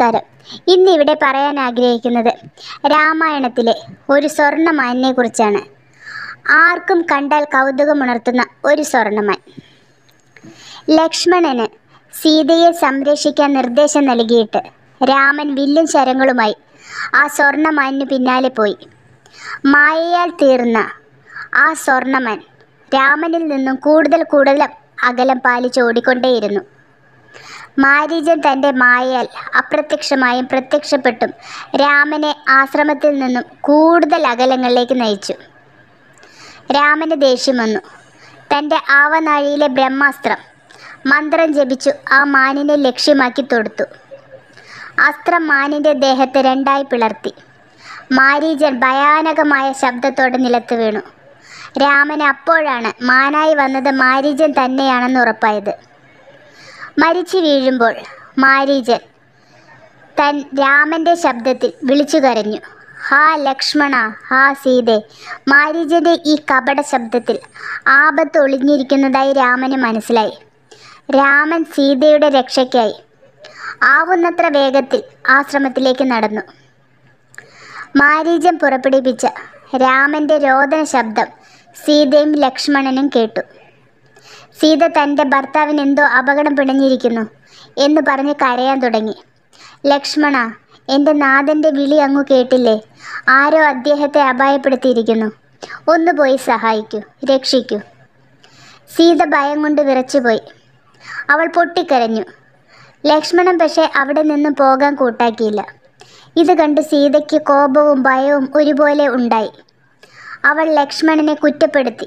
നമസ്കാരം. ഇന്നിവിടെ പറയാൻ ആഗ്രഹിക്കുന്നത് രാമായണത്തിലെ ഒരു സ്വർണ്ണമാനിനെ കുറിച്ചാണ്. ആർക്കും കണ്ടാൽ കൗതുകമുണർത്തുന്ന ഒരു സ്വർണ്ണമാൻ. ലക്ഷ്മണന് സീതയെ സംരക്ഷിക്കാൻ നിർദ്ദേശം നൽകിയിട്ട് രാമൻ വില്ലും ശരങ്ങളുമായി ആ സ്വർണ്ണമാനിന് പിന്നാലെ പോയി. മായയാൽ തീർന്ന ആ സ്വർണ്ണമാൻ രാമനിൽ നിന്നും കൂടുതൽ അകലം പാലിച്ചോടിക്കൊണ്ടേയിരുന്നു. മാരീചൻ തൻ്റെ മായയാൽ അപ്രത്യക്ഷമായും പ്രത്യക്ഷപ്പെട്ടും രാമനെ ആശ്രമത്തിൽ നിന്നും കൂടുതൽ അകലങ്ങളിലേക്ക് നയിച്ചു. രാമന് ദേഷ്യം വന്നു. തൻ്റെ ആവനാഴിയിലെ ബ്രഹ്മാസ്ത്രം മന്ത്രം ജപിച്ചു ആ മാനിനെ ലക്ഷ്യമാക്കി തൊടുത്തു. അസ്ത്രം മാനിൻ്റെ ദേഹത്തെ രണ്ടായി പിളർത്തി. മാരീചൻ ഭയാനകമായ ശബ്ദത്തോടെ നിലത്ത് വീണു. രാമന് അപ്പോഴാണ് മാനായി വന്നത് മാരീചൻ തന്നെയാണെന്ന് ഉറപ്പായത്. മരിച്ചു വീഴുമ്പോൾ മാരീചൻ രാമൻ്റെ ശബ്ദത്തിൽ വിളിച്ചു കരഞ്ഞു, ഹാ ലക്ഷ്മണ, ഹാ സീതേ. മാരീചൻ്റെ ഈ കപട ശബ്ദത്തിൽ ആപത്ത് ഒളിഞ്ഞിരിക്കുന്നതായി രാമന് മനസ്സിലായി. രാമൻ സീതയുടെ രക്ഷയ്ക്കായി ആവുന്നത്ര വേഗത്തിൽ ആശ്രമത്തിലേക്ക് നടന്നു. മാരീചൻ പുറപ്പെടുവിച്ച രാമൻ്റെ രോദന ശബ്ദം സീതയും ലക്ഷ്മണനും കേട്ടു. സീത തൻ്റെ ഭർത്താവിന് എന്തോ അപകടം പിണഞ്ഞിരിക്കുന്നു എന്ന് പറഞ്ഞ് കരയാൻ തുടങ്ങി. ലക്ഷ്മണ, എൻ്റെ നാഥൻ്റെ വിളി അങ്ങു കേട്ടില്ലേ? ആരോ അദ്ദേഹത്തെ അപായപ്പെടുത്തിയിരിക്കുന്നു. ഒന്ന് പോയി സഹായിക്കൂ, രക്ഷിക്കൂ. സീത ഭയം കൊണ്ട് വിറച്ചുപോയി. അവൾ പൊട്ടിക്കരഞ്ഞു. ലക്ഷ്മണൻ പക്ഷേ അവിടെ നിന്ന് പോകാൻ കൂട്ടാക്കിയില്ല. ഇത് കണ്ട് സീതയ്ക്ക് കോപവും ഭയവും ഒരുപോലെ ഉണ്ടായി. അവൾ ലക്ഷ്മണനെ കുറ്റപ്പെടുത്തി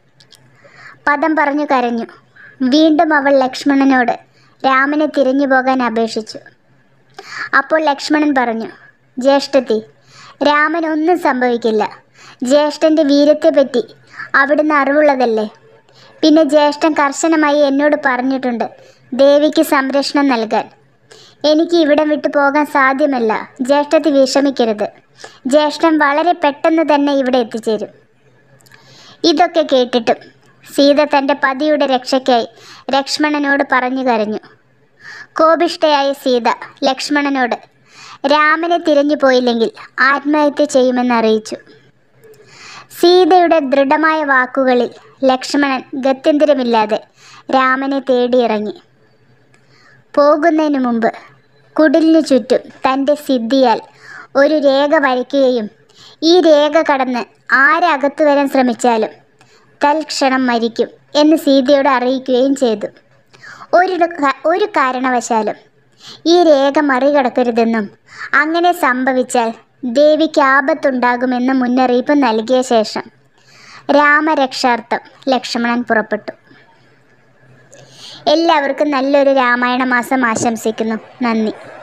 പദം പറഞ്ഞു കരഞ്ഞു. വീണ്ടും അവൾ ലക്ഷ്മണനോട് രാമനെ തിരഞ്ഞു പോകാൻ അപേക്ഷിച്ചു. അപ്പോൾ ലക്ഷ്മണൻ പറഞ്ഞു, ജ്യേഷ്ഠത്തി, രാമൻ ഒന്നും സംഭവിക്കില്ല. ജ്യേഷ്ഠൻ്റെ വീര്യത്തെപ്പറ്റി അവിടുന്ന് അറിവുള്ളതല്ലേ. പിന്നെ ജ്യേഷ്ഠൻ കർശനമായി എന്നോട് പറഞ്ഞിട്ടുണ്ട് ദേവിക്ക് സംരക്ഷണം നൽകാൻ. എനിക്ക് ഇവിടം വിട്ടു പോകാൻ സാധ്യമല്ല. ജ്യേഷ്ഠത്തി വിഷമിക്കരുത്. ജ്യേഷ്ഠൻ വളരെ പെട്ടെന്ന് തന്നെ ഇവിടെ എത്തിച്ചേരും. ഇതൊക്കെ കേട്ടിട്ടും സീത തൻ്റെ പതിയുടെ രക്ഷയ്ക്കായി ലക്ഷ്മണനോട് പറഞ്ഞു കരഞ്ഞു. കോപിഷ്ഠയായ സീത ലക്ഷ്മണനോട് രാമനെ തിരഞ്ഞു പോയില്ലെങ്കിൽ ആത്മഹത്യ ചെയ്യുമെന്ന് അറിയിച്ചു. സീതയുടെ ദൃഢമായ വാക്കുകളിൽ ലക്ഷ്മണൻ ഗത്യന്തരമില്ലാതെ രാമനെ തേടിയിറങ്ങി. പോകുന്നതിനു മുമ്പ് കുടിലിനു ചുറ്റും തൻ്റെ സിദ്ധിയാൽ ഒരു രേഖ വരയ്ക്കുകയും ഈ രേഖ കടന്ന് ആരകത്തു വരാൻ ശ്രമിച്ചാലും തൽക്ഷണം മരിക്കും എന്ന് സീതയോട് അറിയിക്കുകയും ചെയ്തു. ഒരു കാരണവശാലും ഈ രേഖ മറികടക്കരുതെന്നും അങ്ങനെ സംഭവിച്ചാൽ ദേവിക്ക് ആപത്തുണ്ടാകുമെന്ന് മുന്നറിയിപ്പ് നൽകിയ ശേഷം രാമരക്ഷാർത്ഥം ലക്ഷ്മണൻ പുറപ്പെട്ടു. എല്ലാവർക്കും നല്ലൊരു രാമായണ മാസം ആശംസിക്കുന്നു. നന്ദി.